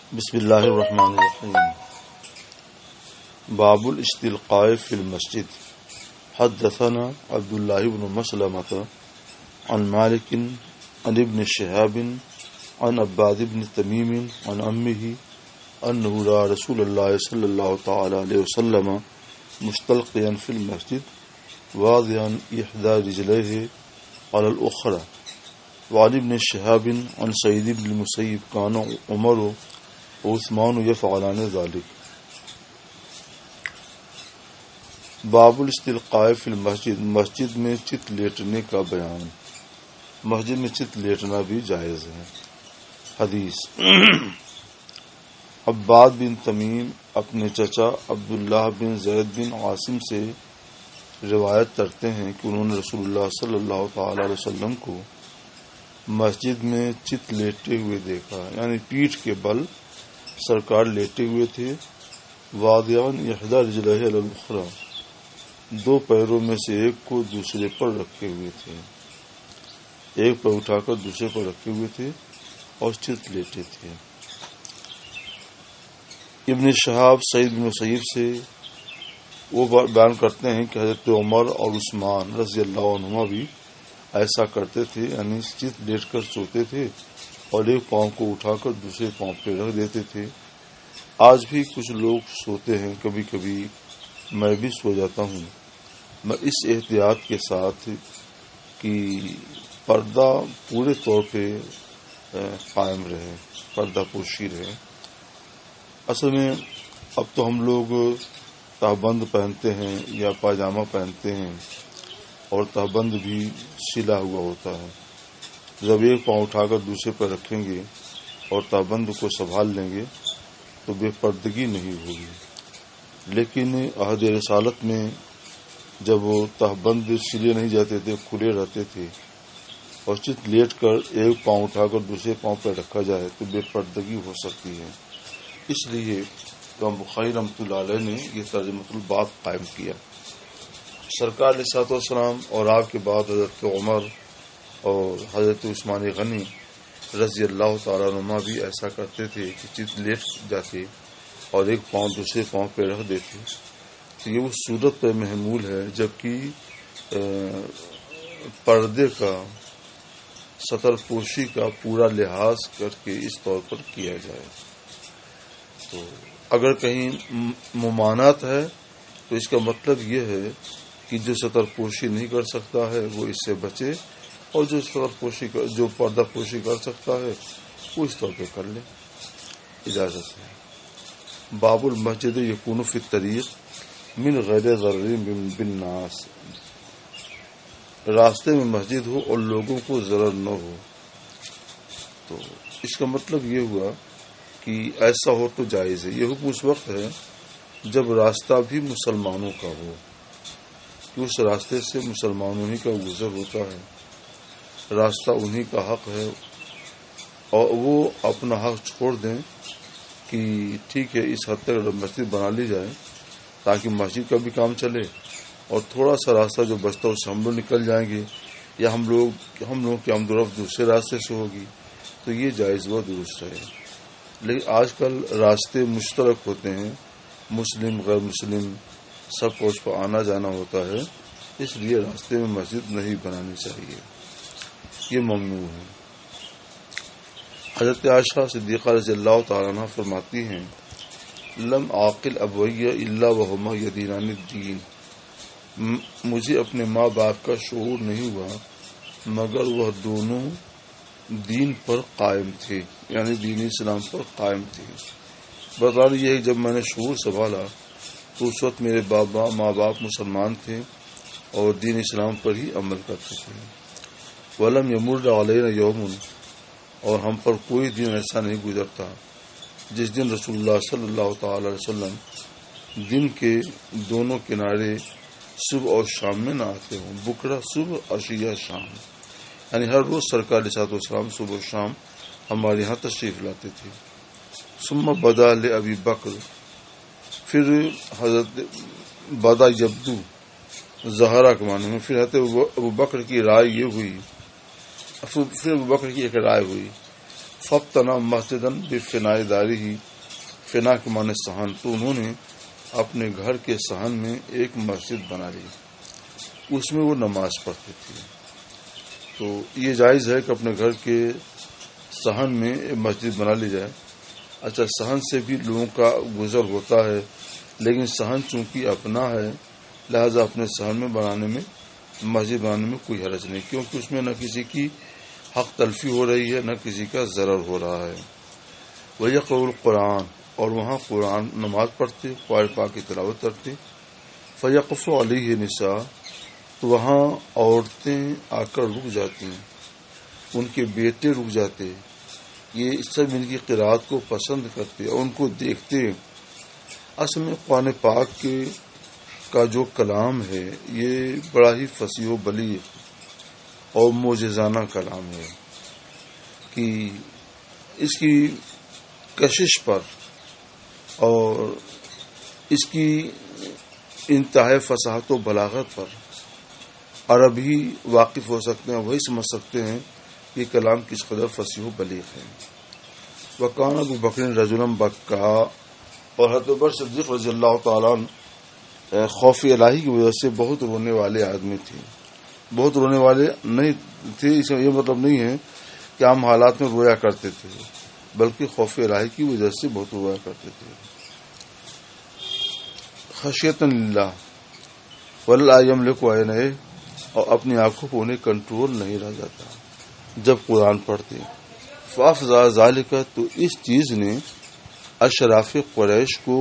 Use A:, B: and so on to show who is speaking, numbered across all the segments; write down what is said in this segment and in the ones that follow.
A: بسم اللہ الرحمن الرحیم۔ باب الاستلقاء فی المسجد۔ حدثنا عبد الله بن مسلمة عن مالك عن ابن شهاب عن عباد بن تميم عن عمه أنه رأى رسول الله صلى الله تعالى عليه وسلم مستلقيا في المسجد واضعا إحدى رجليه على الأخرى. وعن ابن شهاب عن سعيد بن المسيب كان عمر وعثمان يفعلان ذلك. باب الاستلقاء فی المسجد، مسجد میں چت لیٹنے کا بیان۔ مسجد میں چت لیٹنا بھی جائز ہے۔ حدیث عباد بن تمیم اپنے چچا عبداللہ بن زید بن عاصم سے روایت کرتے ہیں کہ انہوں نے رسول اللہ صلی اللہ تعالی علیہ وسلم کو مسجد میں چت لیٹے ہوئے دیکھا، یعنی پیٹھ کے بل سرکار لیٹے ہوئے تھے۔ واضعاً احدی رجلہ علی الاخری، دو پیروں میں سے ایک کو دوسرے پر رکھے ہوئے تھے، ایک پر اٹھا کر دوسرے پر رکھے ہوئے تھے اور چت لیٹے تھے۔ ابن شہاب سعید بن مسیب سے وہ بیان کرتے ہیں کہ حضرت عمر اور عثمان رضی اللہ عنہما بھی ایسا کرتے تھے، یعنی چت لیٹ کر سوتے تھے اور ایک پاؤں کو اٹھا کر دوسرے پاؤں پہ رکھ دیتے تھے۔ آج بھی کچھ لوگ سوتے ہیں، کبھی کبھی میں بھی سو جاتا ہوں، میں اس احتیاط کے ساتھ کہ پردہ پورے طور پہ قائم رہے، پردہ پوشی رہے۔ اصل میں اب تو ہم لوگ تہبند پہنتے ہیں یا پاجامہ پہنتے ہیں اور تہبند بھی سلا ہوا ہوتا ہے۔ جب ایک پاؤں اٹھا کر دوسرے پر رکھیں گے اور تہبند کو سنبھال لیں گے تو بے پردگی نہیں ہوگی۔ لیکن عہد رسالت میں جب وہ تہبند سلے نہیں جاتے تھے، کھلے رہتے تھے اور چت لیٹ کر ایک پاؤں اٹھا کر دوسرے پاؤں پر رکھا جائے تو بے پردگی ہو سکتی ہے۔ اس لیے امام بخاری رحمۃ اللہ علیہ نے یہ ترجمۃ الباب قائم کیا۔ سرکار علیہ الصلوۃ والسلام اور آپ کے بعد حضرت عمر اور حضرت عثمان غنی رضی اللہ تعالیٰ عنہما بھی ایسا کرتے تھے کہ چت لیٹ جاتے اور ایک پاؤں دوسرے پاؤں پہ رکھ دیتے۔ تو یہ وہ صورت پہ محمول ہے جبکہ پردے کا، ستر پوشی کا پورا لحاظ کر کے اس طور پر کیا جائے۔ تو اگر کہیں ممانعت ہے تو اس کا مطلب یہ ہے کہ جو ستر پوشی نہیں کر سکتا ہے وہ اس سے بچے، اور جو پردہ پوشی کر سکتا ہے وہ اس طور پہ کر لے، اجازت ہے۔ باب المسجد یکون فی الطریق من غیر ضرر بالناس، راستے میں مسجد ہو اور لوگوں کو ضرر نہ ہو۔ تو اس کا مطلب یہ ہوا کہ ایسا ہو تو جائز ہے۔ یہ حکم اس وقت ہے جب راستہ بھی مسلمانوں کا ہو، کہ اس راستے سے مسلمانوں ہی کا گزر ہوتا ہے، راستہ انہی کا حق ہے، اور وہ اپنا حق چھوڑ دیں کہ ٹھیک ہے اس حد تک مسجد بنا لی جائے تاکہ مسجد کا بھی کام چلے، اور تھوڑا سا راستہ جو بچتا ہے اس سے ہم لوگ نکل جائیں گے، یا ہم لوگ کی آمد و رفت دوسرے راستے سے ہوگی، تو یہ جائز و درست ہے۔ لیکن آج کل راستے مشترک ہوتے ہیں، مسلم غیر مسلم سب کو اس پر آنا جانا ہوتا ہے، اس لیے راستے میں مسجد نہیں بنانی چاہیے، یہ ممنوع ہے۔ حضرت عائشہ صدیقہ رضی اللہ تعالیٰ عنہ فرماتی ہیں لم عاقل ابویہ الا وہما یدینان الدین، مجھے اپنے ماں باپ کا شعور نہیں ہوا مگر وہ دونوں دین پر قائم تھے، یعنی دین اسلام پر قائم تھے۔ بطور یہ ہے جب میں نے شعور سنبھالا تو اس وقت میرے ماں باپ مسلمان تھے اور دین اسلام پر ہی عمل کرتے تھے۔ ولم یمر علینا یوم، اور ہم پر کوئی دن ایسا نہیں گزرتا جس دن رسول اللہ صلی اللہ تعالی علیہ وسلم دن کے دونوں کنارے صبح اور شام میں نہ آتے ہوں، بکرا صبح عشیہ شام، یعنی ہر روز سرکار علیہ السلام صبح و شام ہمارے یہاں تشریف لاتے تھے۔ ثم بدا لابی بکر، پھر حضرت بدا یبدو زہرا کے معنی میں، پھر حضرت ابو بکر کی رائے یہ ہوئی، پھر ابو بکر کی ایک رائے ہوئی فبتنا مسجدن بفناء داری ہی، فنا کے معنی صحن، تو انہوں نے اپنے گھر کے صحن میں ایک مسجد بنا لی، اس میں وہ نماز پڑھتے تھے۔ تو یہ جائز ہے کہ اپنے گھر کے صحن میں مسجد بنا لی جائے۔ اچھا، صحن سے بھی لوگوں کا گزر ہوتا ہے، لیکن صحن چونکہ اپنا ہے لہذا اپنے صحن میں مسجد بنانے میں کوئی حرج نہیں، کیونکہ اس میں نہ کسی کی حق تلفی ہو رہی ہے نہ کسی کا ضرر ہو رہا ہے۔ وَيَقْرَأُ الْقُرْآنَ، اور وہاں قرآن نماز پڑھتے، قرآن پاک کی تلاوت کرتے۔ فَيَقْفُ عَلَيْهِ النِّسَاءُ، تو وہاں عورتیں آ کر رک جاتی ہیں، ان کے بیٹے رک جاتے، یہ سب ان کی قرأت کو پسند کرتے اور ان کو دیکھتے۔ اصل میں قرآن پاک کا جو کلام ہے یہ بڑا ہی فصیح و بلیغ اور معجزانہ کلام ہے کہ اس کی کشش پر اور اس کی انتہائی فصاحت و بلاغت پر عربی واقف ہو سکتے ہیں، وہی سمجھ سکتے ہیں کہ کلام کس قدر فصیح و بلیغ ہے۔ وَكَانَ أَبُو بَكْرٍ رَجُلًا بَكَّاءَ، اور حضرت ابوبکر صدیق رضی اللہ تعالیٰ عنہ خوف الہی کی وجہ سے بہت رونے والے آدمی تھے۔ بہت رونے والے نہیں تھے، اس کا یہ مطلب نہیں ہے کہ عام حالات میں رویا کرتے تھے، بلکہ خوف الہی کی وجہ سے بہت رویا کرتے تھے۔ خشیۃ للہ ولا یملک عینیہ، اور اپنی آنکھوں کو انہیں کنٹرول نہیں رہ جاتا جب قرآن پڑھتے۔ فافزع ذالک، تو اس چیز نے اشراف قریش کو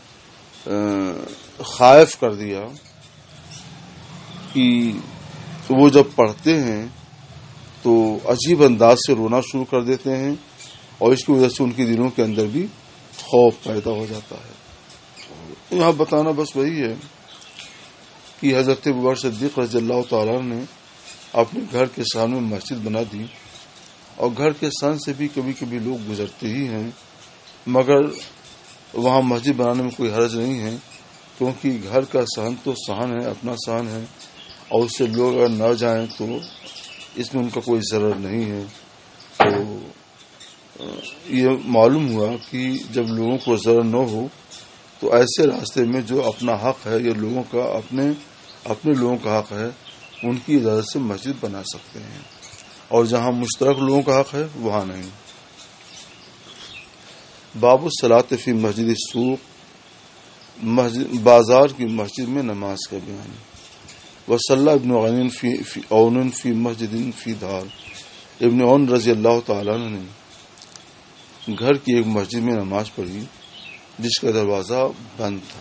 A: خائف کر دیا کہ وہ جب پڑھتے ہیں تو عجیب انداز سے رونا شروع کر دیتے ہیں، اور اس کی وجہ سے ان کے دلوں کے اندر بھی خوف پیدا ہو جاتا ہے۔ یہاں بتانا بس وہی ہے کہ حضرت ابوبکر صدیق رضی اللہ تعالیٰ نے اپنے گھر کے سامنے مسجد بنا دی، اور گھر کے صحن سے بھی کبھی کبھی لوگ گزرتے ہی ہیں، مگر وہاں مسجد بنانے میں کوئی حرج نہیں ہے، کیونکہ گھر کا صحن تو صحن ہے، اپنا صحن ہے، اور اس سے لوگ اگر نہ جائیں تو اس میں ان کا کوئی ضرر نہیں ہے۔ تو یہ معلوم ہوا کہ جب لوگوں کو ضرر نہ ہو تو ایسے راستے میں جو اپنا حق ہے یا لوگوں کا اپنے لوگوں کا حق ہے ان کی اجازت سے مسجد بنا سکتے ہیں، اور جہاں مشترک لوگوں کا حق ہے وہاں نہیں۔ باب الصلاۃ فی مسجد السوق، بازار کی مسجد میں نماز کا بیان۔ وصلی ابن عون فی مسجد فی دار، ابن عون رضی اللہ تعالیٰ عنہ نے گھر کی ایک مسجد میں نماز پڑھی جس کا دروازہ بند تھا۔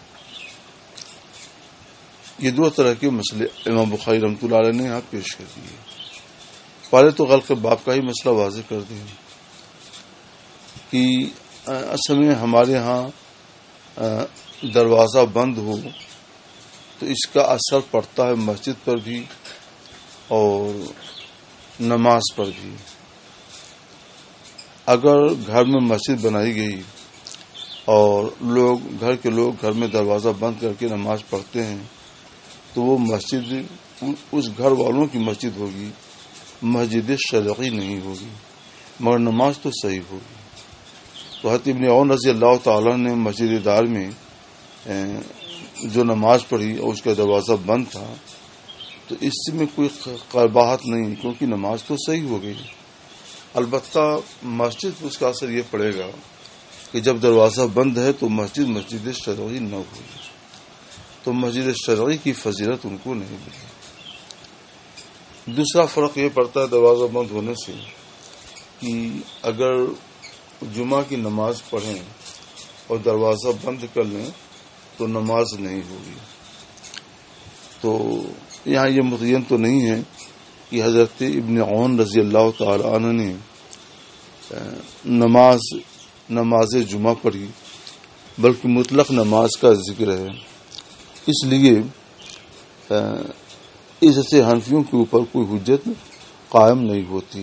A: یہ دو طرح کے مسئلے امام بخاری رحمۃ اللہ علیہ نے یہاں پیش کر دیے۔ پہلے تو غلق باب کا ہی مسئلہ واضح کر دیں کہ اصل میں ہمارے ہاں دروازہ بند ہو تو اس کا اثر پڑتا ہے مسجد پر بھی اور نماز پر بھی۔ اگر گھر میں مسجد بنائی گئی اور گھر کے لوگ گھر میں دروازہ بند کر کے نماز پڑھتے ہیں تو وہ مسجد اس گھر والوں کی مسجد ہوگی، مسجد شرعی نہیں ہوگی، مگر نماز تو صحیح ہوگی۔ تو حضرت ابن عون رضی اللہ تعالیٰ نے مسجد دار میں جو نماز پڑھی اور اس کا دروازہ بند تھا تو اس میں کوئی قباحت نہیں، کیونکہ نماز تو صحیح ہو گئی۔ البتہ مسجد اس کا اثر یہ پڑے گا کہ جب دروازہ بند ہے تو مسجد شرعی نہ ہوئی، تو مسجد شرعی کی فضیلت ان کو نہیں ملی۔ دوسرا فرق یہ پڑتا ہے دروازہ بند ہونے سے کہ اگر جمعہ کی نماز پڑھیں اور دروازہ بند کر لیں تو نماز نہیں ہوگی۔ تو یہاں یہ متعین تو نہیں ہے کہ حضرت ابن عون رضی اللہ تعالی عنہ نے نماز جمعہ پڑھی، بلکہ مطلق نماز کا ذکر ہے، اس لیے اس سے حنفیوں کے اوپر کوئی حجت قائم نہیں ہوتی۔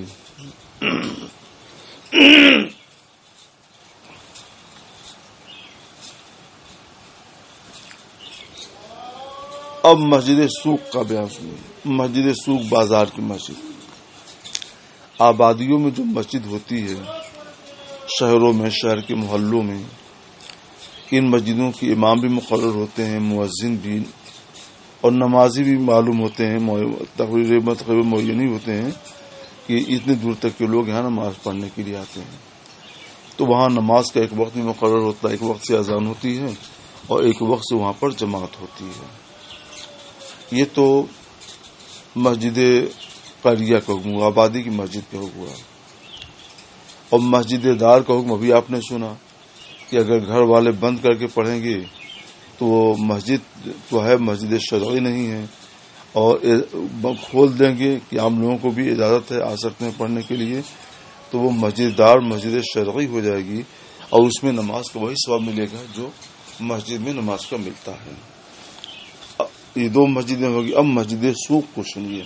A: اب مسجد سوق کا بیان سنیے۔ مسجد سوق بازار کی مسجد۔ آبادیوں میں جو مسجد ہوتی ہے، شہروں میں، شہر کے محلوں میں، ان مسجدوں کے امام بھی مقرر ہوتے ہیں، مؤذن بھی، اور نمازی بھی معلوم ہوتے ہیں، تقریباً معین ہوتے ہیں کہ اتنے دور تک کے لوگ یہاں نماز پڑھنے کے لیے آتے ہیں. تو وہاں نماز کا ایک وقت بھی مقرر ہوتا ہے، ایک وقت سے اذان ہوتی ہے اور ایک وقت سے وہاں پر جماعت ہوتی ہے. یہ تو مسجد قریہ کا حکم ہوا، آبادی کی مسجد کا حکم ہوا. اور مسجد دار کا حکم ابھی آپ نے سنا کہ اگر گھر والے بند کر کے پڑھیں گے تو وہ مسجد تو ہے، مسجد شرعی نہیں ہے، اور کھول دیں گے کہ عام لوگوں کو بھی اجازت ہے، آ سکتے ہیں پڑھنے کے لیے، تو وہ مسجد دار مسجد شرعی ہو جائے گی اور اس میں نماز کا وہی ثواب ملے گا جو مسجد میں نماز کا ملتا ہے. یہ دو مسجدیں ہوگی. اب مسجد سوق کو سنیے،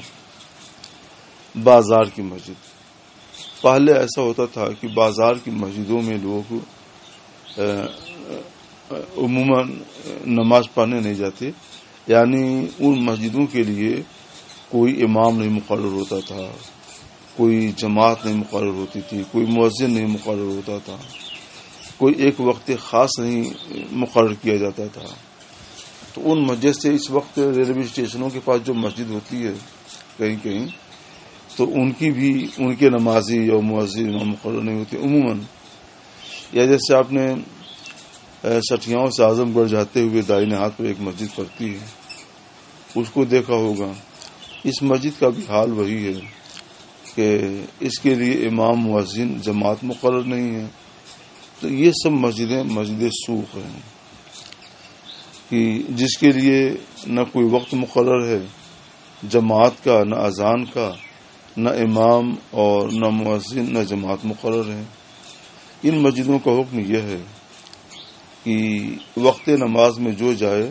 A: بازار کی مسجد. پہلے ایسا ہوتا تھا کہ بازار کی مسجدوں میں لوگ عموماً نماز پڑھنے نہیں جاتے، یعنی ان مسجدوں کے لیے کوئی امام نہیں مقرر ہوتا تھا، کوئی جماعت نہیں مقرر ہوتی تھی، کوئی مؤذن نہیں مقرر ہوتا تھا، کوئی ایک وقت خاص نہیں مقرر کیا جاتا تھا. تو ان مسجد سے اس وقت ریلوے اسٹیشنوں کے پاس جو مسجد ہوتی ہے کہیں کہیں، تو ان کی بھی ان کے نمازی اور مؤذن مقرر نہیں ہوتے عموماً. یا جیسے آپ نے سٹھیاؤں سے اعظم گڑھ جاتے ہوئے دائیں ہاتھ پر ایک مسجد پڑتی ہے، اس کو دیکھا ہوگا. اس مسجد کا بھی حال وہی ہے کہ اس کے لیے امام مؤذن جماعت مقرر نہیں ہے. تو یہ سب مسجدیں مسجد سوق ہیں کہ جس کے لیے نہ کوئی وقت مقرر ہے جماعت کا، نہ اذان کا، نہ امام اور نہ مؤذن، نہ جماعت مقرر ہے. ان مسجدوں کا حکم یہ ہے کہ وقت نماز میں جو جائے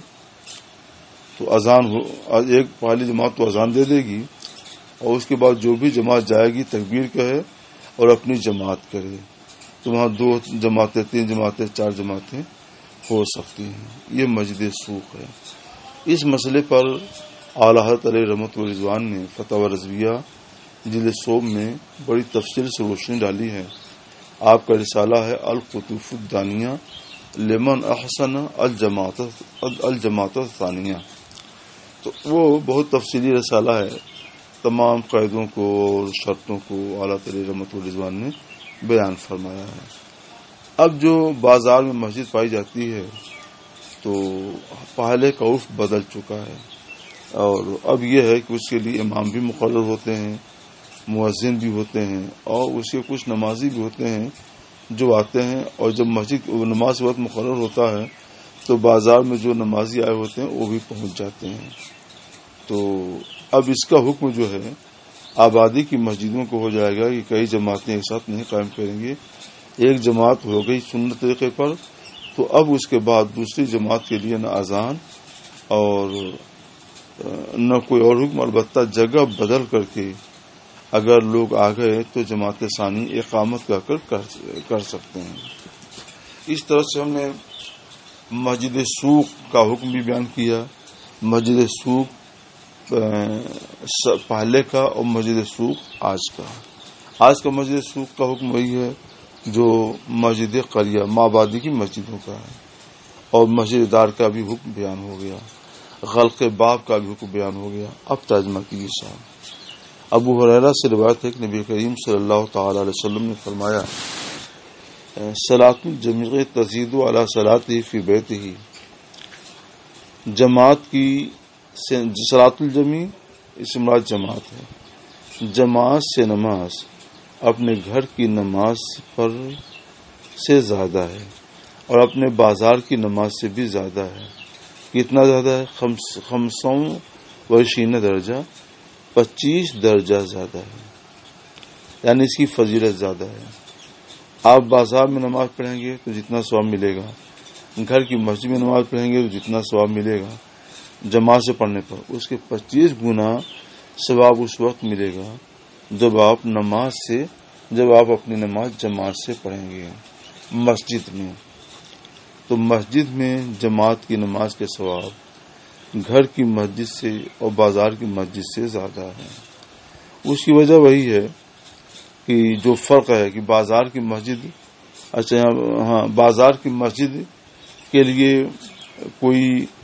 A: تو اذان ہو، ایک پہلی جماعت تو اذان دے دے گی اور اس کے بعد جو بھی جماعت جائے گی تکبیر کہے اور اپنی جماعت کرے. تو وہاں 2 جماعتیں، 3 جماعتیں، 4 جماعتیں ہو سکتی ہیں. یہ مسجد سوق ہے. اس مسئلے پر اعلیٰ حضرت علیہ رحمۃ رضوان نے فتاوی رضویہ جلد 100 میں بڑی تفصیل سے روشنی ڈالی ہے. آپ کا رسالہ ہے القطوف الدانیہ لمن احسن الجماعت الثانیہ. تو وہ بہت تفصیلی رسالہ ہے، تمام قاعدوں کو اور شرطوں کو اعلیٰ علیہ رحمۃ رضوان نے بیان فرمایا ہے. اب جو بازار میں مسجد پائی جاتی ہے تو پہلے کا عرف بدل چکا ہے، اور اب یہ ہے کہ اس کے لیے امام بھی مقرر ہوتے ہیں، مؤذن بھی ہوتے ہیں، اور اس کے کچھ نمازی بھی ہوتے ہیں جو آتے ہیں. اور جب مسجد نماز وقت مقرر ہوتا ہے تو بازار میں جو نمازی آئے ہوتے ہیں وہ بھی پہنچ جاتے ہیں. تو اب اس کا حکم جو ہے آبادی کی مسجدوں کو ہو جائے گا کہ کئی جماعتیں ایک ساتھ نہیں قائم کریں گے. ایک جماعت ہو گئی سنت طریقے پر، تو اب اس کے بعد دوسری جماعت کے لیے نہ اذان اور نہ کوئی اور حکم، البتہ جگہ بدل کر کے اگر لوگ آ گئے تو جماعت ثانی اقامت کر سکتے ہیں. اس طرح سے ہم نے مسجد سوق کا حکم بھی بیان کیا. مسجد سوق پہلے کا اور مسجد سوق آج کا مسجد سوق کا حکم وہی ہے جو مسجد قریہ آبادی کی مسجدوں کا ہے. اور مسجد دار کا بھی حکم بیان ہو گیا، غلق باب کا بھی حکم بیان ہو گیا. اب ترجمہ کیجیے صاحب. ابو ہریرہ سے روایت ہے کہ نبی کریم صلی اللہ تعالی علیہ وسلم نے فرمایا صلاۃ الجمیع تزید علی صلاته فی بیتہ. جماعت کی صلاۃ الجمیع اس سے مراد جماعت ہے. جماعت سے نماز اپنے گھر کی نماز پر سے زیادہ ہے اور اپنے بازار کی نماز سے بھی زیادہ ہے. کتنا زیادہ ہے؟ 25 درجہ، 25 درجہ زیادہ ہے، یعنی اس کی فضیلت زیادہ ہے. آپ بازار میں نماز پڑھیں گے تو جتنا ثواب ملے گا، گھر کی مسجد میں نماز پڑھیں گے تو جتنا ثواب ملے گا جماعت سے پڑھنے پر، اس کے 25 گنا ثواب اس وقت ملے گا جب آپ اپنی نماز جماعت سے پڑھیں گے مسجد میں. تو مسجد میں جماعت کی نماز کے ثواب گھر کی مسجد سے اور بازار کی مسجد سے زیادہ ہے. اس کی وجہ وہی ہے کہ جو فرق ہے کہ بازار کی مسجد، اچھا ہاں، بازار کی مسجد کے لیے کوئی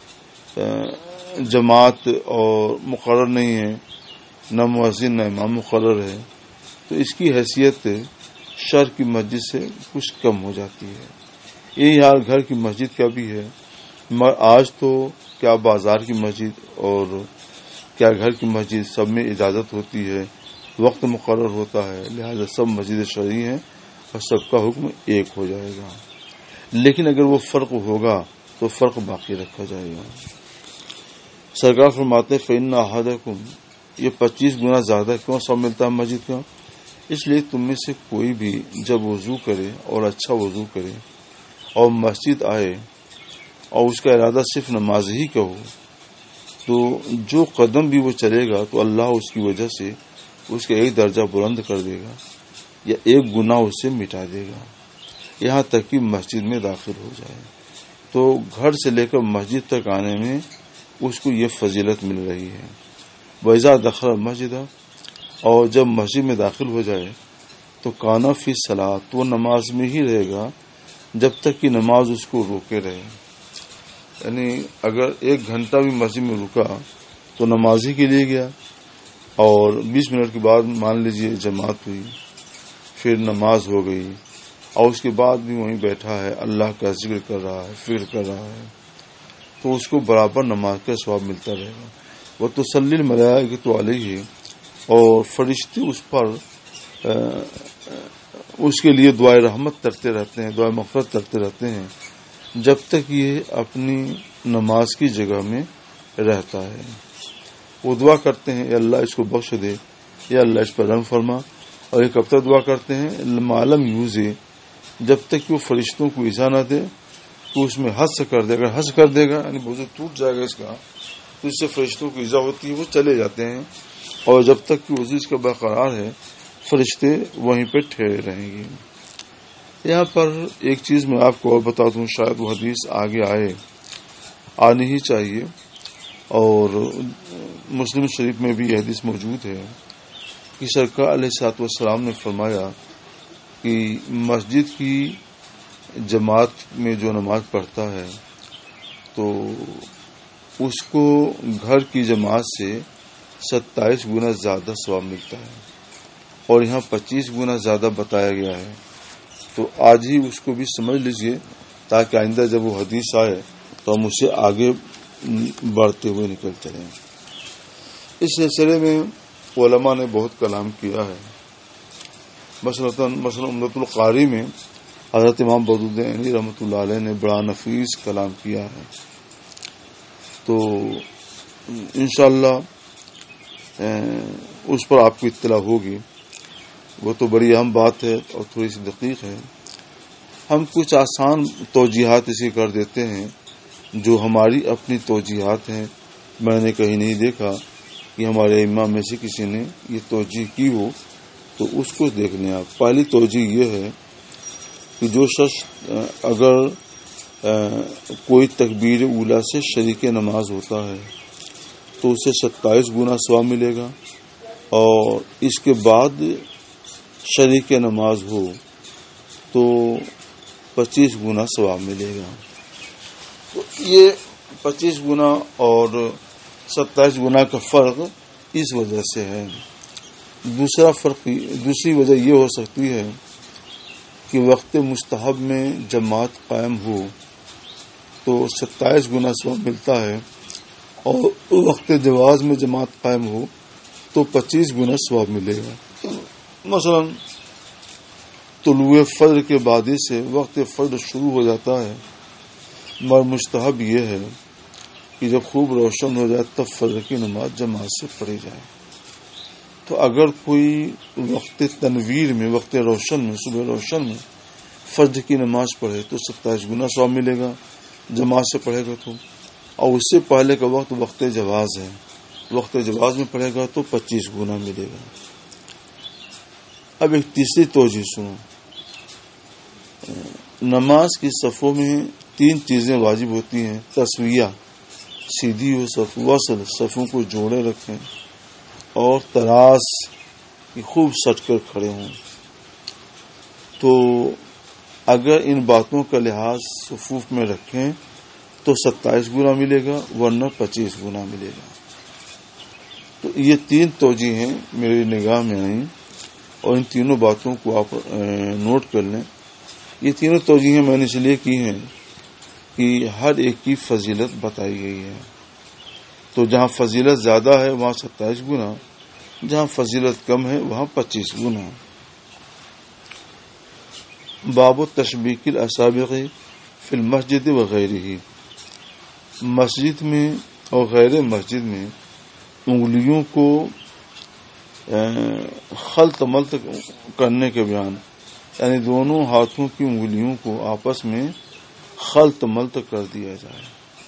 A: جماعت اور مقرر نہیں ہے، نہ مؤذن نہ امام مقرر ہے، تو اس کی حیثیت شہر کی مسجد سے کچھ کم ہو جاتی ہے۔ یہی حال گھر کی مسجد کا بھی ہے، مگر آج تو کیا بازار کی مسجد اور کیا گھر کی مسجد سب میں اجازت ہوتی ہے، وقت مقرر ہوتا ہے، لہذا سب مسجد شرعی ہیں اور سب کا حکم ایک ہو جائے گا۔ لیکن اگر وہ فرق ہوگا تو فرق باقی رکھا جائے گا۔ سرکار فرماتے فإن أحدكم، یہ 25 گنا زیادہ کیوں سب ملتا ہے مسجد کا؟ اس لیے تم میں سے کوئی بھی جب وضو کرے اور اچھا وضو کرے اور مسجد آئے اور اس کا ارادہ صرف نماز ہی کا ہو، تو جو قدم بھی وہ چلے گا تو اللہ اس کی وجہ سے اس کا ایک درجہ بلند کر دے گا یا ایک گناہ اس سے مٹا دے گا، یہاں تک کہ مسجد میں داخل ہو جائے۔ تو گھر سے لے کر مسجد تک آنے میں اس کو یہ فضیلت مل رہی ہے۔ وَإِذَا دَخَلَ الْمَسْجِدَ، اور جب مسجد میں داخل ہو جائے تو کانا فی الصلاۃ، وہ نماز میں ہی رہے گا جب تک کہ نماز اس کو روکے رہے۔ یعنی اگر 1 گھنٹہ بھی مسجد میں رکا تو نماز ہی کے لیے گیا، اور 20 منٹ کے بعد مان لیجئے جماعت ہوئی، پھر نماز ہو گئی، اور اس کے بعد بھی وہیں بیٹھا ہے، اللہ کا ذکر کر رہا ہے، فکر کر رہا ہے، تو اس کو برابر نماز کا ثواب ملتا رہے گا۔ وَتُصَلِّي الْمَلَائِكَةُ عَلَيْهِ، اور فرشتے اس پر اس کے لیے دعائے رحمت کرتے رہتے ہیں، دعائے مغفرت کرتے رہتے ہیں جب تک یہ اپنی نماز کی جگہ میں رہتا ہے۔ وہ دعا کرتے ہیں اے اللہ اس کو بخش دے، یا اللہ اس پر رحم فرما، اور یہ کب تک دعا کرتے ہیں؟ معلوم یوزے، جب تک کہ وہ فرشتوں کو ایزا نہ دے تو اس میں حس کر دے گا، حس کر دے گا یعنی وضو ٹوٹ جائے گا اس کا، تو اس سے فرشتوں کو ایزا ہوتی ہے، وہ چلے جاتے ہیں، اور جب تک کہ وضو اس کا برقرار ہے فرشتے وہیں پہ ٹھہرے رہیں گے۔ یہاں پر ایک چیز میں آپ کو اور بتا دوں، شاید وہ حدیث آگے آنی ہی چاہیے، اور مسلم شریف میں بھی یہ حدیث موجود ہے کہ سرکار علیہ الصلوۃ والسلام نے فرمایا کہ مسجد کی جماعت میں جو نماز پڑھتا ہے تو اس کو گھر کی جماعت سے 27 گنا زیادہ ثواب ملتا ہے، اور یہاں 25 گنا زیادہ بتایا گیا ہے۔ تو آج ہی اس کو بھی سمجھ لیجئے تاکہ آئندہ جب وہ حدیث آئے تو ہم اسے آگے بڑھتے ہوئے نکل چلیں۔ اس سلسلے میں علماء نے بہت کلام کیا ہے، مثلا عمدۃ القاری میں حضرت امام بدرالدین رحمۃ اللہ علیہ نے بڑا نفیس کلام کیا ہے، تو انشاءاللہ اس پر آپ کو اطلاع ہوگی۔ وہ تو بڑی اہم بات ہے اور تھوڑی سی دقیق ہے۔ ہم کچھ آسان توجیحات اسی کر دیتے ہیں جو ہماری اپنی توجیحات ہیں، میں نے کہیں نہیں دیکھا کہ ہمارے امام میں سے کسی نے یہ توجیح کی ہو، تو اس کو دیکھ لیں آپ۔ پہلی توجیح یہ ہے کہ جو شخص اگر کوئی تکبیر اولیٰ سے شریک نماز ہوتا ہے تو اسے 27 گنا ثواب ملے گا، اور اس کے بعد شریک نماز ہو تو 25 گنا ثواب ملے گا۔ تو یہ 25 گنا اور 27 گنا کا فرق اس وجہ سے ہے۔ دوسری وجہ یہ ہو سکتی ہے کہ وقت مستحب میں جماعت قائم ہو تو 27 گنا ثواب ملتا ہے، اور وقت جواز میں جماعت قائم ہو تو 25 گنا ثواب ملے گا۔ مثلا طلوع فجر کے بعد سے وقت فجر شروع ہو جاتا ہے، مگر مستحب یہ ہے کہ جب خوب روشن ہو جائے تب فجر کی نماز جماعت سے پڑھی جائے۔ تو اگر کوئی وقت تنویر میں، وقت روشن میں، صبح روشن میں فجر کی نماز پڑھے تو 27 گنا ثواب ملے گا جماعت سے پڑھے گا تو، اور اس سے پہلے کا وقت جواز ہے، وقت جواز میں پڑھے گا تو 25 گنا ملے گا۔ اب ایک تیسری توجیہ سنو۔ نماز کی صفوں میں 3 چیزیں واجب ہوتی ہیں: تسویہ، سیدھی ہو صف، وصل، صفوں کو جوڑے رکھیں، اور تراس، خوب سٹ کر کھڑے ہوں۔ تو اگر ان باتوں کا لحاظ صفوف میں رکھیں تو 27 گنا ملے گا، ورنہ 25 گنا ملے گا۔ تو یہ 3 توجیہیں میری نگاہ میں آئیں، اور ان تینوں باتوں کو آپ نوٹ کر لیں۔ یہ تینوں توجیہیں میں نے اس لیے کی ہیں کہ ہر ایک کی فضیلت بتائی گئی ہے۔ تو جہاں فضیلت زیادہ ہے وہاں 27 گنا، جہاں فضیلت کم ہے وہاں 25 گنا۔ باب تشبیک الاصابع فی المسجد وغیرہ، مسجد میں اور غیر مسجد میں انگلیوں کو خلط ملط کرنے کے بیان، یعنی دونوں ہاتھوں کی انگلیوں کو آپس میں خلط ملط کر دیا جائے۔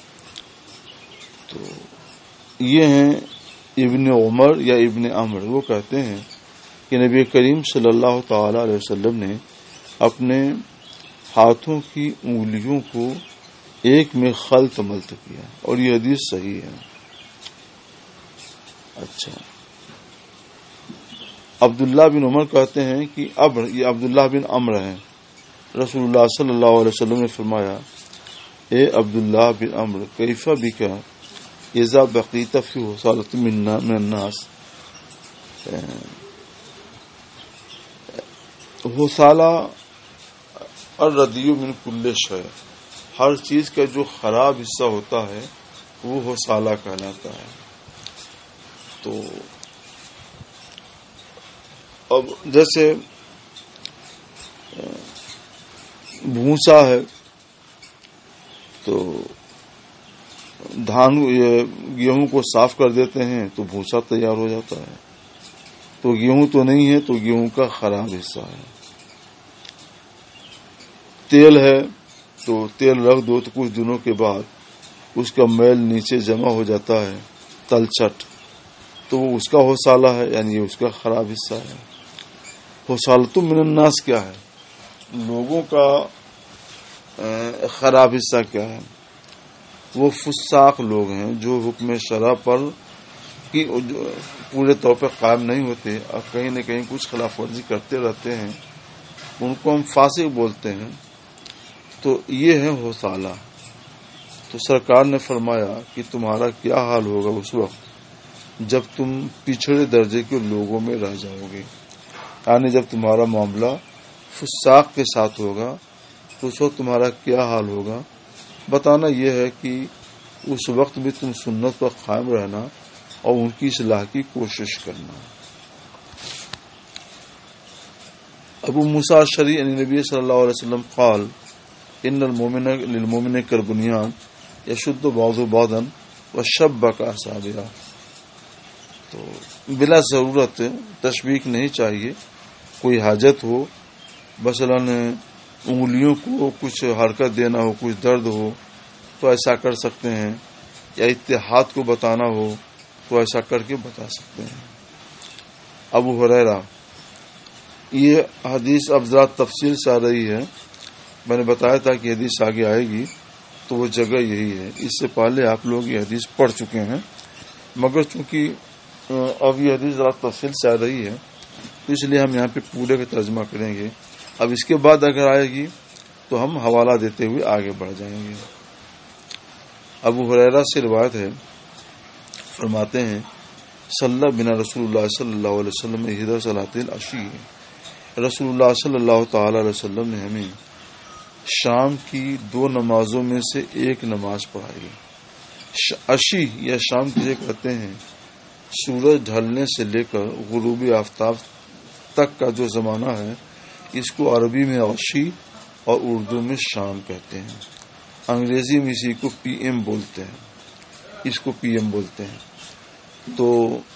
A: تو یہ ہیں ابن عمر یا ابن عمر، وہ کہتے ہیں کہ نبی کریم صلی اللہ تعالی علیہ وسلم نے اپنے ہاتھوں کی انگلیوں کو ایک میں خلط ملط کیا، اور یہ حدیث صحیح ہے۔ اچھا، عبداللہ بن عمر کہتے ہیں کہ یہ عبداللہ بن عمر ہیں، رسول اللہ صلی اللہ علیہ وسلم نے فرمایا، اے عبداللہ بن عمر، کیف بک اذا بقیت فی حصالۃ من الناس، حصالہ الردی من کل شیء، ہر چیز کا جو خراب حصہ ہوتا ہے وہ حصالہ کہلاتا ہے۔ تو اب جیسے بھوسا ہے تو گیہوں کو صاف کر دیتے ہیں تو بھوسا تیار ہو جاتا ہے، تو گیہوں تو نہیں ہے، تو گیہوں کا خراب حصہ ہے۔ تیل ہے تو تیل رکھ دو تو کچھ دنوں کے بعد اس کا میل نیچے جمع ہو جاتا ہے، تلچھٹ، تو وہ اس کا حصالہ ہے، یعنی یہ اس کا خراب حصہ ہے۔ حصالۃ من الناس کیا ہے؟ لوگوں کا خراب حصہ کیا ہے؟ وہ فساق لوگ ہیں جو حکم شرع پر کی پورے طور پہ قائم نہیں ہوتے اور کہیں نہ کہیں کچھ خلاف ورزی کرتے رہتے ہیں، ان کو ہم فاسق بولتے ہیں۔ تو یہ ہے حصالہ۔ تو سرکار نے فرمایا کہ تمہارا کیا حال ہوگا اس وقت جب تم پچھڑے درجے کے لوگوں میں رہ جاؤ گے، یعنی جب تمہارا معاملہ فساق کے ساتھ ہوگا تو اس وقت تمہارا کیا حال ہوگا۔ بتانا یہ ہے کہ اس وقت بھی تم سنت پر قائم رہنا اور ان کی اصلاح کی کوشش کرنا۔ ابو موسیٰ اشعری یعنی نبی صلی اللہ علیہ وسلم قال ان المؤمن للمؤمن کالبنیان یشد بعضہ بعضا وشبک اصابعہ۔ تو بلا ضرورت تشبیک نہیں چاہیے، کوئی حاجت ہو، مثلا انگلیوں کو کچھ حرکت دینا ہو، کچھ درد ہو تو ایسا کر سکتے ہیں، یا اتحاد کو بتانا ہو تو ایسا کر کے بتا سکتے ہیں۔ ابو ہریرہ، یہ حدیث اب ذرا تفصیل سے آ رہی ہے، میں نے بتایا تھا کہ حدیث آگے آئے گی تو وہ جگہ یہی ہے۔ اس سے پہلے آپ لوگ یہ حدیث پڑھ چکے ہیں، مگر چونکہ اب یہ حدیث ذرا تفصیل سے آ رہی ہے تو اس لیے ہم یہاں پہ پورے کا ترجمہ کریں گے۔ اب اس کے بعد اگر آئے گی تو ہم حوالہ دیتے ہوئے آگے بڑھ جائیں گے۔ ابو ہریرہ سے روایت ہے، فرماتے ہیں صلی بنا رسول اللہ صلی اللہ علیہ وسلم احدی صلاۃ العشی، رسول اللہ صلی اللہ تعالی علیہ وسلم نے ہمیں شام کی 2 نمازوں میں سے ایک نماز پڑھائی۔ عشی یا شام کسے کہتے ہیں؟ سورج ڈھلنے سے لے کر غروب آفتاب تک کا جو زمانہ ہے، اس کو عربی میں عشی اور اردو میں شام کہتے ہیں۔ انگریزی میں اسی کو پی ایم بولتے ہیں، اس کو پی ایم بولتے ہیں۔ تو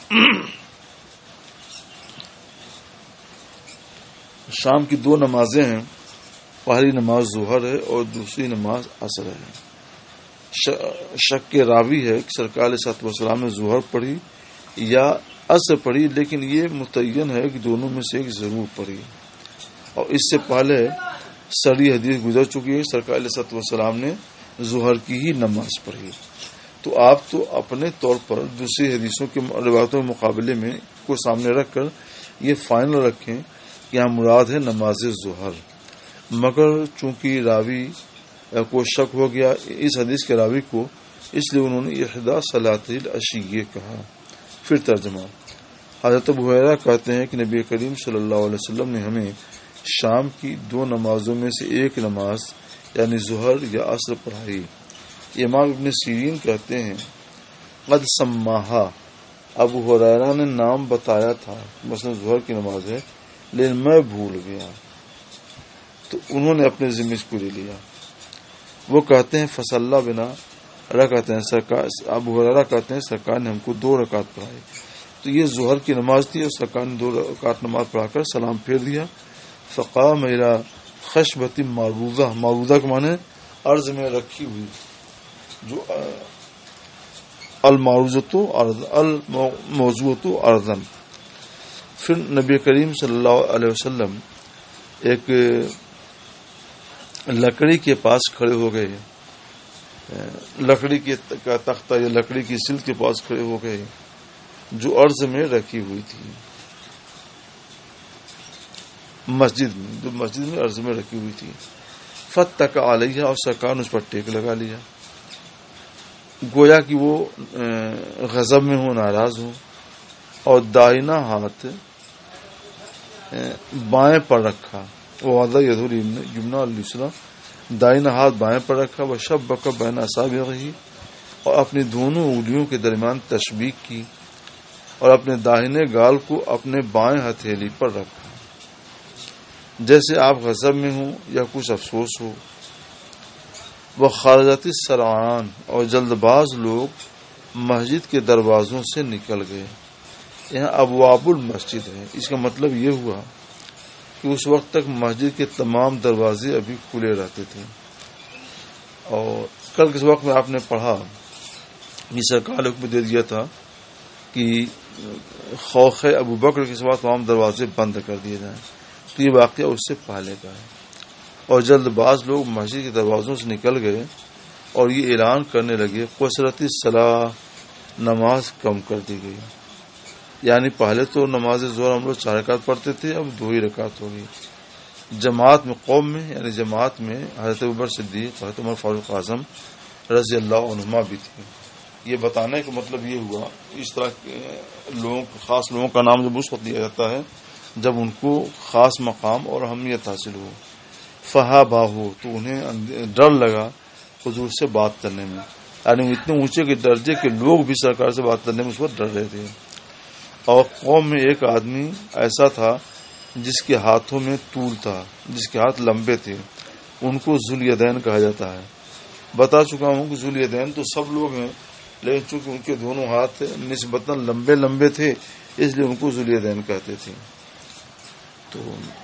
A: شام کی 2 نمازیں ہیں، پہلی نماز ظہر ہے اور دوسری نماز عصر ہے۔ شک کے راوی ہے کہ سرکار علیہ الصلوۃ والسلام نے ظہر پڑھی یا عصر پڑھی، لیکن یہ متعین ہے کہ دونوں میں سے ایک ضرور پڑھی، اور اس سے پہلے سری حدیث گزر چکی ہے، سرکار علیہ الصلوۃ والسلام نے ظہر کی ہی نماز پڑھی۔ تو آپ تو اپنے طور پر دوسری حدیثوں کے روایتوں کے مقابلے میں کو سامنے رکھ کر یہ فائنل رکھیں یہاں مراد ہے نماز ظہر، مگر چونکہ راوی کو شک ہو گیا اس حدیث کے راوی کو، اس لیے انہوں نے احدی صلاتی العشیہ کہا۔ پھر ترجمہ۔ حضرت ابو ہریرہ کہتے ہیں کہ نبی کریم صلی اللہ علیہ وسلم نے ہمیں شام کی 2 نمازوں میں سے ایک نماز یعنی ظہر یا عصر پڑھائی۔ امام ابن سیرین کہتے ہیں قد سماہا، ابو ہریرہ نے نام بتایا تھا، مثلا ظہر کی نماز ہے لیکن میں بھول گیا، تو انہوں نے اپنے ذمہ اس کو لے لیا۔ وہ کہتے ہیں فصلی بنا رکعتین، سرکار ابو ہریرہ کہتے ہیں سرکار نے ہم کو 2 رکعت پڑھائی، تو یہ ظہر کی نماز تھی اور سرکار نے 2 رکعت نماز پڑھا کر سلام پھیر دیا۔ فقام الی خشبۃ معروضہ، معروضہ کے معنی عرض میں رکھی ہوئی، جو المعروضۃ الموضوعۃ ارضا۔ پھر نبی کریم صلی اللہ علیہ وسلم ایک لکڑی کے پاس کھڑے ہو گئے، لکڑی کا تختہ یا لکڑی کی سلٹ کے پاس کھڑے ہو گئے جو عرض میں رکھی ہوئی تھی، مسجد میں عرض میں رکھی ہوئی تھی۔ فتق علیہ، اور سرکار نے اس پر ٹیک لگا لیا، گویا کہ وہ غضب میں ہو، ناراض ہو، اور دائنا ہاتھ بائیں پر رکھا، وضع یدہ الیمنی الیسری، دائنا ہاتھ بائیں پر رکھا، وشبک بین اصابعہ، اور اپنی دونوں انگلیوں کے درمیان تشبیک کی، اور اپنے داہنے گال کو اپنے بائیں ہتھیلی پر رکھا، جیسے آپ غضب میں ہوں یا کچھ افسوس ہو۔ وخرجت السرعان، اور جلد باز لوگ مسجد کے دروازوں سے نکل گئے۔ یہاں ابواب المسجد ہے، اس کا مطلب یہ ہوا کہ اس وقت تک مسجد کے تمام دروازے ابھی کھلے رہتے تھے، اور کل کے وقت میں آپ نے پڑھا یہ سرکار حکم دے دیا تھا کہ خوف ابو بکر کے سوا تمام دروازے بند کر دیے جائیں، تو یہ واقعہ اس سے پہلے کا ہے۔ اور جلد باز لوگ مسجد کے دروازوں سے نکل گئے اور یہ اعلان کرنے لگے قصرت الصلاۃ، نماز کم کر دی گئی، یعنی پہلے تو نماز ظہر ہم لوگ 4 رکعت پڑھتے تھے، اب 2 ہی رکعت ہو گئی۔ جماعت میں، قوم میں، یعنی جماعت میں حضرت ابوبکر صدیق، حضرت عمر فاروق اعظم رضی اللہ عنہما بھی تھے۔ یہ بتانے کا مطلب یہ ہوا اس طرح کے لوگوں، خاص لوگوں کا نام جب اس وقت دیا جاتا ہے جب ان کو خاص مقام اور اہمیت حاصل ہو۔ فہابہ ہو، تو انہیں ڈر لگا حضور سے بات کرنے میں، یعنی اتنے اونچے کے درجے کے لوگ بھی سرکار سے بات کرنے میں اس وقت ڈر رہے تھے۔ اور قوم میں ایک آدمی ایسا تھا جس کے ہاتھوں میں طول تھا، جس کے ہاتھ لمبے تھے، ان کو ذوالیدین کہا جاتا ہے۔ بتا چکا ہوں کہ ذوالیدین تو سب لوگ ہیں، لیکن چونکہ ان کے دونوں ہاتھ نسبتاً لمبے لمبے تھے اس لیے ان کو ذوالیدین کہتے تھے۔ تو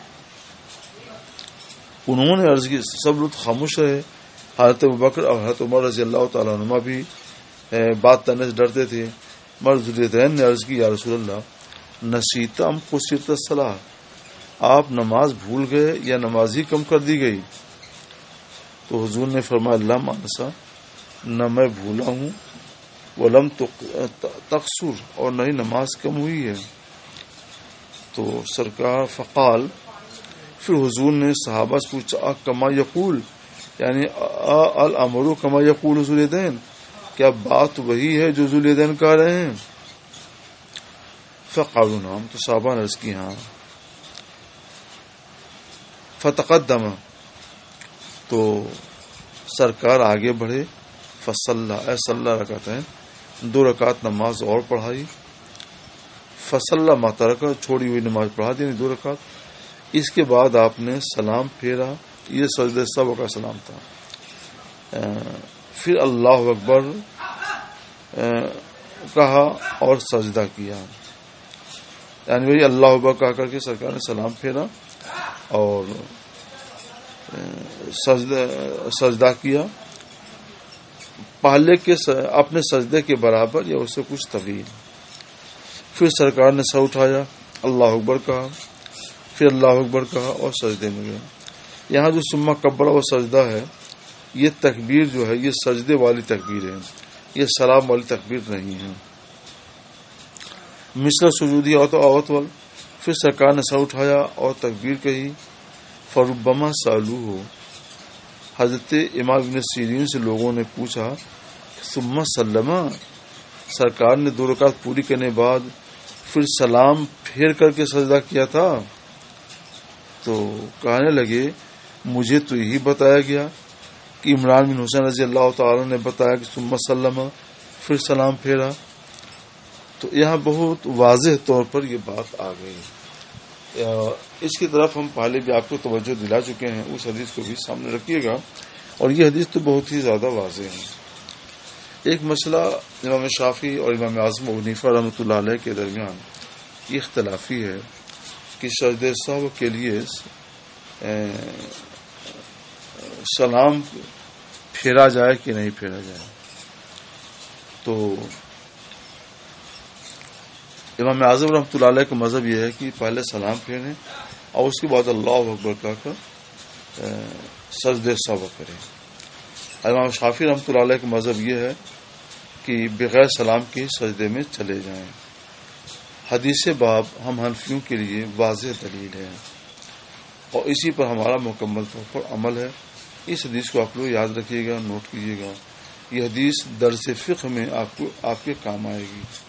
A: انہوں نے عرض کی، سب لوگ خاموش رہے، حضرت ابوبکر اور حضرت عمر رضی اللہ تعالیٰ عنہما بھی بات کرنے سے ڈرتے تھے۔ مگر ذوالیدین نے عرض کی یا رسول اللہ نسیت ام قصرت الصلاۃ، آپ نماز بھول گئے یا نماز ہی کم کر دی گئی؟ تو حضور نے فرمایا اللہ مانسا، نہ میں بھولا ہوں، ولم تقصر، اور نہ ہی نماز کم ہوئی ہے۔ تو سرکار فقال، پھر حضور نے صحابہ سے پوچھا کما یقول، یعنی الامر کما یقول ذوالیدین، کیا بات وہی ہے جو ذوالیدین کہہ رہے ہیں؟ فقالوا نعم، تو صحابہ نے عرض کی ہاں۔ فتقدم، تو سرکار آگے بڑھے، فصلی رکعتین، 2 رکعت نماز اور پڑھائی، فصلی ما ترک، چھوڑی ہوئی نماز پڑھا دی، 2 رکعت۔ اس کے بعد آپ نے سلام پھیرا، یہ سجدہ سبع کا سلام تھا، پھر اللہ اکبر کہا اور سجدہ کیا، یعنی وہی اللہ اکبر کہا کر کے سرکار نے سلام پھیرا اور سجدہ کیا، پہلے کے اپنے سجدے کے برابر یا اس سے کچھ طویل۔ پھر سرکار نے سر اٹھایا، اللہ اکبر کہا، پھر اللہ اکبر کہا اور سجدے میں گئے۔ یہاں جو ثم کبر و سجدہ ہے، یہ تکبیر جو ہے یہ سجدے والی تکبیر ہے، یہ سلام والی تکبیر نہیں ہے۔ مثل سجودی اوتول، پھر سرکار نے سر اٹھایا اور تکبیر کہی. فربما سالو ہو، حضرت امام ابن سیرین سے لوگوں نے پوچھا ثم سلم، سرکار نے 2 رکعت پوری کرنے بعد پھر سلام پھیر کر کے سجدہ کیا تھا؟ تو کہنے لگے مجھے تو یہی بتایا گیا کہ عمران بن حسین رضی اللہ تعالی نے بتایا کہ ثم سلم، پھر سلام پھیرا. تو یہاں بہت واضح طور پر یہ بات آ گئی. اس کی طرف ہم پہلے بھی آپ کو توجہ دلا چکے ہیں، اس حدیث کو بھی سامنے رکھیے گا، اور یہ حدیث تو بہت ہی زیادہ واضح ہے. ایک مسئلہ امام شافعی اور امام اعظم ابو حنیفہ رحمۃ اللہ علیہ کے درمیان یہ اختلافی ہے کہ سجدہ سہو کے لیے سلام پھیرا جائے کہ نہیں پھیرا جائے. تو امام اعظم رحمۃ اللہ علیہ کا مذہب یہ ہے کہ پہلے سلام پھیریں اور اس کے بعد اللہ اکبر کہہ کر سجدہ سہو کریں. امام شافعی رحمۃ اللہ علیہ کا مذہب یہ ہے کہ بغیر سلام کے سجدے میں چلے جائیں. حدیث باب ہم حنفیوں کے لیے واضح دلیل ہے اور اسی پر ہمارا مکمل طور پر عمل ہے. اس حدیث کو آپ لوگ یاد رکھیے گا، نوٹ کیجیے گا. یہ حدیث درس فقہ میں آپ کے کام آئے گی.